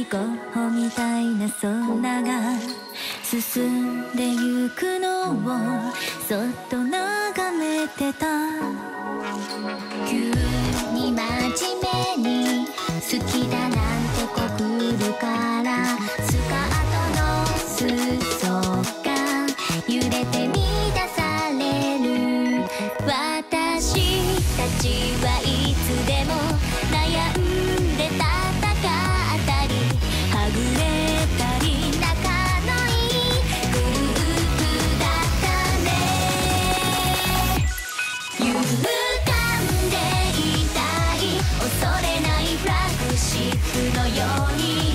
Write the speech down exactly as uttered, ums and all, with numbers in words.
号みたいな空が進んでゆくのをそっと眺めてた。急に真面目に好きだなんて告るからスカートの裾が揺れて乱される。私たちはいつでも悩んで戦ったりはぐれたり仲のいいグループだったね。勇敢でいたい恐れないフラッグシップのように